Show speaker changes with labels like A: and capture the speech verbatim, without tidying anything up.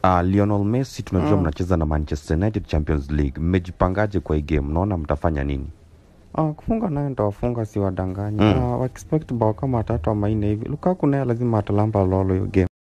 A: Uh, Lionel Messi tunajua
B: Mm.
A: mnacheza na Manchester United Champions League. Mmejipangaje kwa hii game? Naona mtafanya nini?
B: Ah, kufunga naye nitawafunga si wadanganyi.
A: Mm.
B: Na wa expect bao kama tatu ama nne hivi. Lukaku naye lazima atalamba lolo hiyo game.